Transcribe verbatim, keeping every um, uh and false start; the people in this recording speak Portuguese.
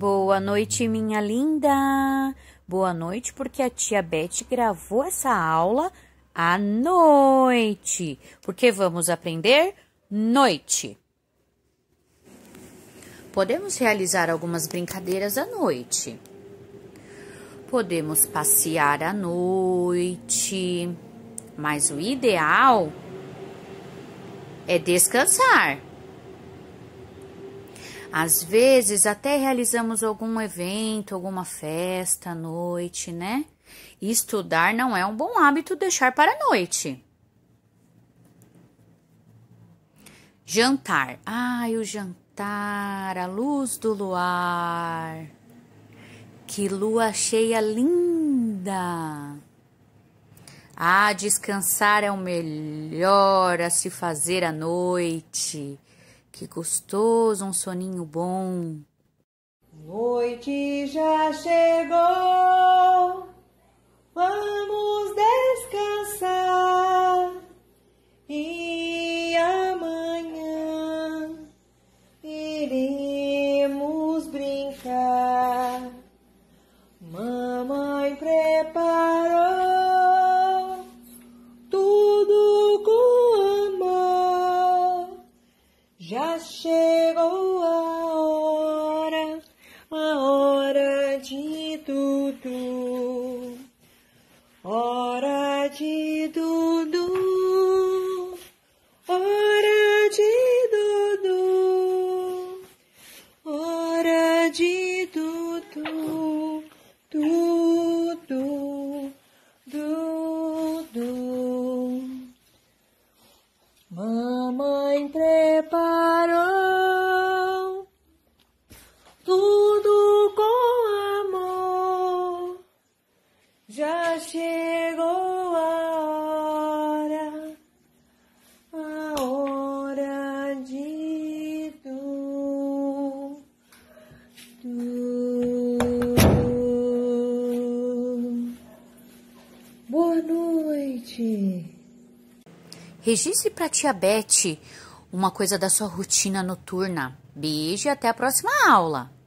Boa noite, minha linda! Boa noite, porque a tia Beth gravou essa aula à noite, porque vamos aprender noite. Podemos realizar algumas brincadeiras à noite. Podemos passear à noite, mas o ideal é descansar. Às vezes, até realizamos algum evento, alguma festa à noite, né? E estudar não é um bom hábito deixar para a noite. Jantar. Ai, o jantar, a luz do luar. Que lua cheia linda! Ah, descansar é o melhor a se fazer à noite. Que gostoso, um soninho bom. Noite já chegou, vamos descansar e amanhã iremos brincar. Mamãe preparou tudo com amor. Já chegou a hora, a hora de Dudu, hora de Dudu, hora de Dudu, hora de Dudu, Dudu, Dudu. Mamãe preparou tudo com amor. Já chegou a hora, a hora de tu, tu. Boa noite. Registre para a tia Beth uma coisa da sua rotina noturna. Beijo e até a próxima aula!